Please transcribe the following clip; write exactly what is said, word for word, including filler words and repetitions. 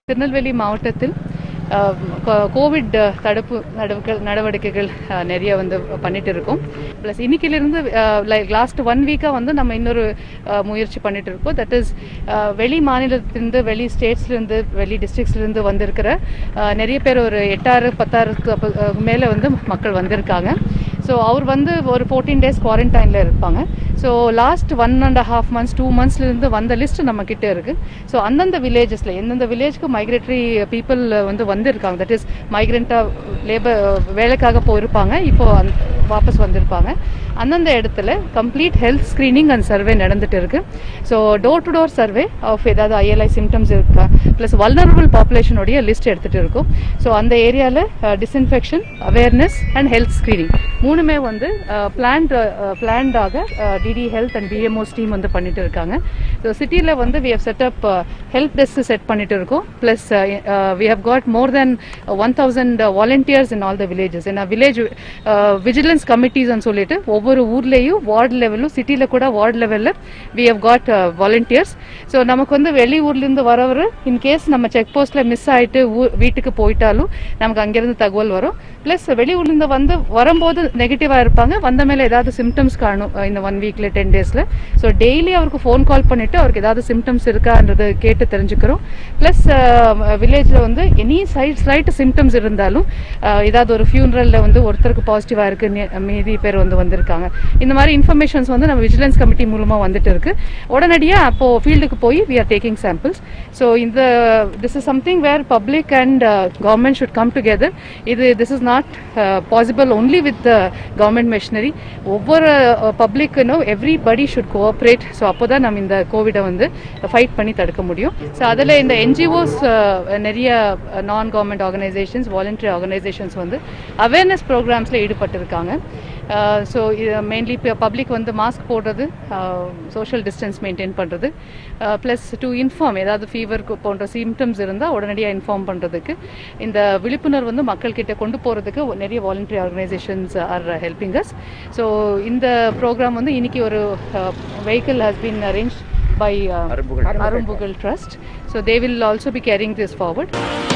திருநெல்வேலி மாவட்டத்தில் கோவிட் தடுப்பு நடவடிக்கைகள் நிறைய வந்து பண்ணிட்டு இருக்கோம். ப்ளஸ் இன்னைக்கிலிருந்து லைக் லாஸ்ட் ஒன் வீக்காக வந்து நம்ம இன்னொரு முயற்சி பண்ணிட்டு இருக்கோம். தட் இஸ் வெளி மாநிலத்திலிருந்து, வெளி ஸ்டேட்ஸ்லேருந்து, வெளி டிஸ்ட்ரிக்ஸ்லேருந்து வந்திருக்கிற நிறைய பேர், ஒரு எட்டாறு பத்தாயிரத்துக்கு மேலே வந்து மக்கள் வந்திருக்காங்க. ஸோ அவர் வந்து ஒரு ஃபோர்டீன் டேஸ் குவாரண்டைனில் இருப்பாங்க. So last one and half months two மந்த்ஸ்லேருந்து வந்த லிஸ்ட் நம்ம கிட்டே இருக்குது. ஸோ அந்தந்த வில்லேஜஸில் எந்தெந்த வில்லேஜ்க்கு மைக்ரேட்டரி பீப்புள் வந்து வந்திருக்காங்க, தட் இஸ் மைக்ரெண்ட்டாக லேபர் வேலைக்காக போயிருப்பாங்க, இப்போ வாபஸ் வந்திருப்பாங்க, அந்தந்த இடத்துல complete health screening and survey நடந்துட்டு இருக்கு. So door to door survey of ஏதாவது ஐஎல்ஐ சிம்டம்ஸ் இருக்கா, ப்ளஸ் வல்னரபிள் பாப்புலேஷனுடைய லிஸ்ட் எடுத்துகிட்டு இருக்கோம். ஸோ அந்த ஏரியாவில் disinfection, awareness and health screening மூணுமே வந்து பிளான்ட் பிளான்டாக DD health and BMOs team வந்து பண்ணிட்டு இருக்காங்க. ஸோ சிட்டியில் வந்து we have set up help desk set பண்ணிட்டு இருக்கோம். Plus we have got more than one thousand volunteers in all the villages. ஏன்னா வில்லேஜ் விஜிலன்ஸ் கமிட்டிஸ்ன்னு சொல்லிட்டு ஒவ்வொரு ஊர்லேயும் வார்டு லெவலும், சிட்டியில் கூட வார்டு லெவலில் we have got volunteers. So நமக்கு வந்து வெளி ஊர்லேருந்து வரவர் இன்கேஸ் நம்ம செக் போஸ்ட்டில் மிஸ் ஆகிட்டு வீட்டுக்கு போயிட்டாலும் நமக்கு அங்கேருந்து தகவல் வரும். ப்ளஸ் வெளி ஊர்லேருந்து வந்து வரும்போது நெகட்டிவாக இருப்பாங்க, வந்த மேலே ஏதாவது சிம்டம்ஸ் காணும் இந்த ஒன் வீக்ல டென் டேஸில். ஸோ டெய்லி அவருக்கு ஃபோன் கால் பண்ணிவிட்டு அவருக்கு ஏதாவது சிம்டம்ஸ் இருக்கான்றது கேட்டு தெரிஞ்சுக்கிறோம். ப்ளஸ் வில்லேஜில் வந்து எனி சைட் ஸ்லைட் சிம்டம்ஸ் இருந்தாலும், ஏதாவது ஒரு ஃபியூனரலில் வந்து ஒருத்தருக்கு பாசிட்டிவாக இருக்குது, மீதி பேர் வந்து வந்திருக்காங்க, இந்த மாதிரி இன்ஃபர்மேஷன்ஸ் வந்து நம்ம விஜிலன்ஸ் கமிட்டி மூலமாக வந்துட்டு இருக்கு. உடனடியாக அப்போது ஃபீல்டுக்கு போய் we are taking samples. So இந்த this is something where public and government should come together. இது this is not possible only with government machinery. ஒவ்வொரு பப்ளிக்குன்னு எவ்ரிபடி ஷுட் கோஆப்ரேட். ஸோ அப்போ தான் நம்ம இந்த கோவிடை வந்து ஃபைட் பண்ணி தடுக்க முடியும். ஸோ அதில் இந்த என்ஜிஓஸ், நிறைய non government organisations, voluntary organisations வந்து அவேர்னஸ் ப்ரோக்ராம்ஸில் ஈடுபட்டிருக்காங்க. ஸோ மெயின்லி இப்போ பப்ளிக் வந்து மாஸ்க் போடுறது, சோஷியல் டிஸ்டன்ஸ் மெயின்டைன் பண்ணுறது, ப்ளஸ் டு இன்ஃபார்ம் ஏதாவது ஃபீவர் போன்ற சிம்டம்ஸ் இருந்தால் உடனடியாக இன்ஃபார்ம் பண்ணுறதுக்கு, இந்த விழிப்புணர்வு வந்து மக்கள்கிட்ட கொண்டு போகிறதுக்கு நிறைய voluntary organisations are helping us. So இந்த ப்ரோக்ராம் வந்து இன்னைக்கு ஒரு vehicle has been arrange by uh, Arumbugal Trust. So they will also be carrying this forward.